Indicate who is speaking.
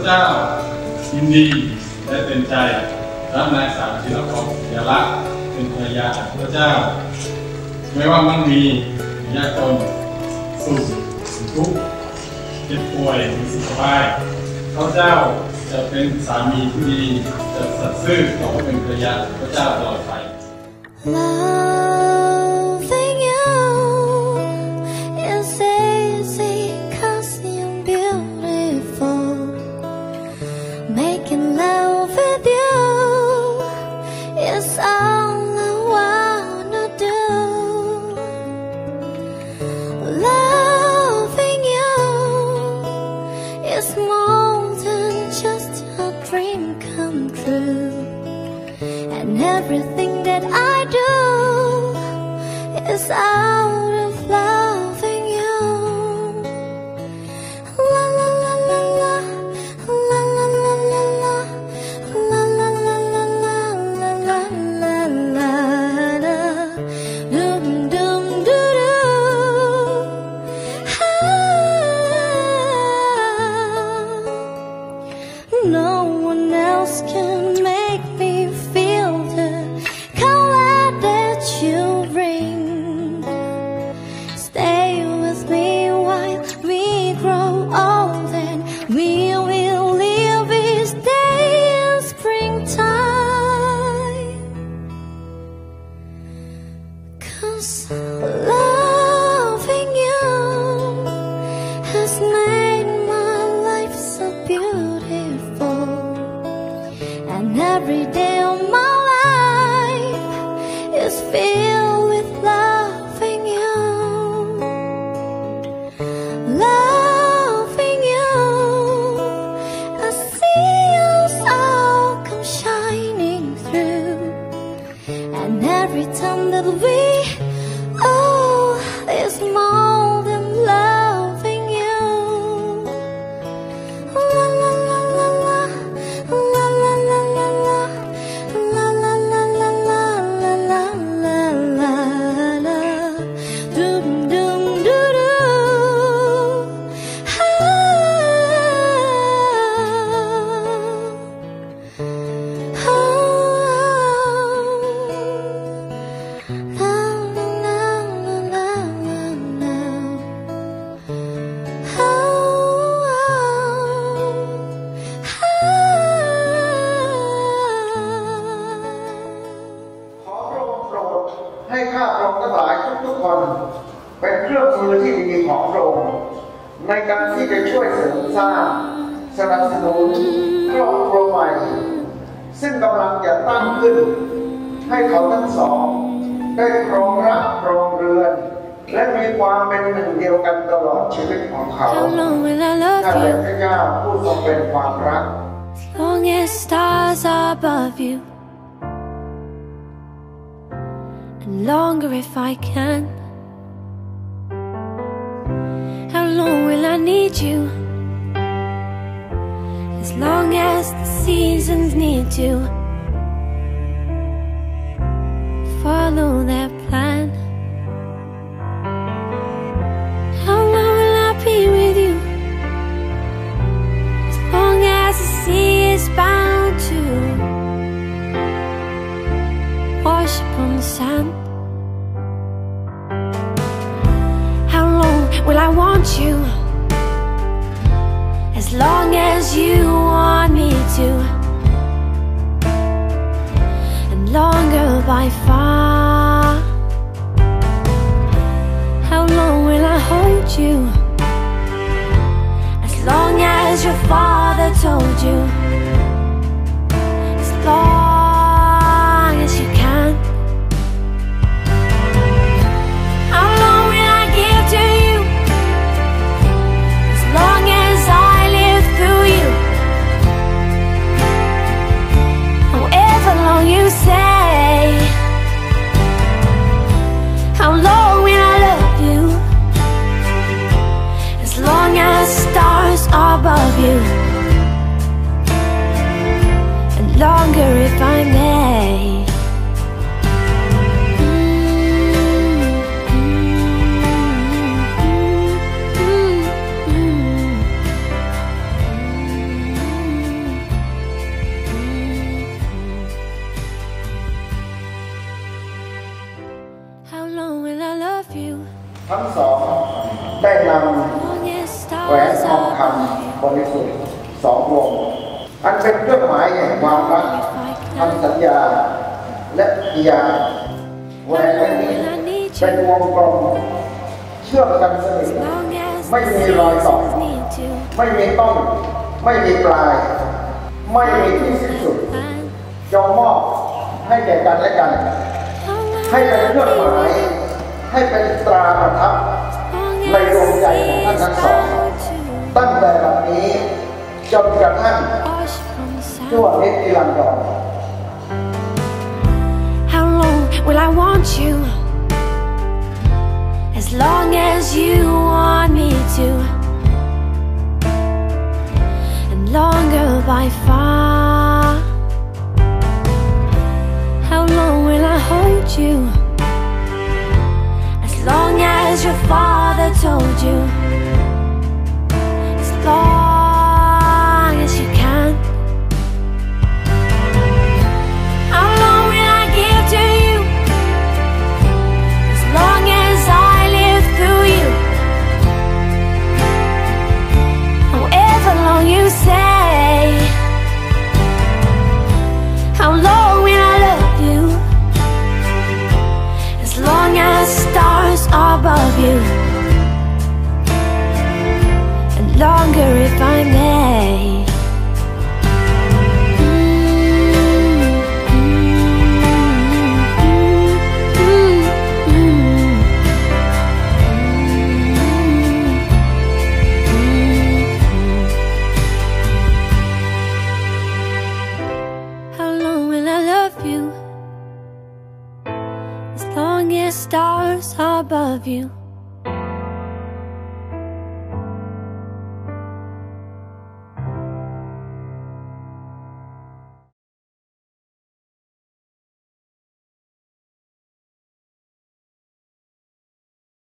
Speaker 1: เจ้ายินดีและเต็มใจรับนายสาวจิรพรยาลักษณ์เป็นภรรยาของพระเจ้าไม่ว่ามั่งมียากจนสุขทุกข์เจ็บป่วยหรือสุขภาพพระเจ้าจะเป็นสามีที่ดีจะสัตย์ซื่อต่อเป็นภรรยาพระเจ้าตลอดไป
Speaker 2: Loving you is easy 'cause you're beautiful. Making love with you is all I wanna do. Loving you is more than just a dream come true. And everything that I do is out of loving you. La la la la la, la la la la la, la la la la la, la la la la, doom doom doo doo. No one else can make me feel the color that you bring. Stay with me while we grow old, and we will live each day in springtime. 'Cause loving you has made my life so beautiful. And every day of my life is filled with loving you. Loving you, I see us all come shining through. And every time that we, oh, is more than loving you. La la la la la, la la la la la, la la la la la, la la la la la, doom doom doo doo.
Speaker 3: Hãy subscribe cho kênh Ghiền Mì Gõ để không bỏ lỡ ให้ข้าพระองค์ทั้งหลายทุกๆคนเป็นเครื่องมือที่ดีของพระองค์ในการที่จะช่วยเสริมสร้างสนับสนุนครอบครัวใหม่ซึ่งกำลังจะตั้งขึ้นให้เขาทั้งสองได้ครองรักครองเรือนและมีความเป็นหนึ่งเดียวกันตลอดชีวิตของเขาข้าแต่พระเจ้าผู้ทรงเป็นความรัก
Speaker 2: As long as stars are above you, and longer if I can. How long will I need you? As long as the seasons need to follow their plan. How long will I be with you? As long as the sea is bound to wash upon the sand. How long will I want you? As long as you want me to, and longer by far. How long will I hold you? As long as your father told you. As long as you can. How long will I give to you? As long as I live through you. However long you say. How long will I love you? As long as stars are above you, and longer if
Speaker 3: ทั้งสองได้นำแหวนทองคำบริสุทธิ์2 วงอันเป็นเครื่องหมายแห่งความรักทางสัญญาและกิยาแหวนวงนี้เป็นวงกลมเชื่อมกันสนิทไม่มีรอยต่อไม่มีต้นไม่มีปลายไม่มีที่สิ้นสุดจงมอบให้แก่กันและกันให้เป็นเครื่องหมายให้เป็นตราประทับในดวงใจของท่านทั้งสองตั้งแต่บัดนี้จนกระทั่งชั่วนิรันดร
Speaker 2: How long will I want you? As long as you want me to, and longer by far. How long will I hold you? As long as your father told you. As long as you can. How long will I give to you? As long as I live through you. However long you say. How long will I love you? As long as stars are above you. And longer if I may. How long will I love you? As long as stars are above you.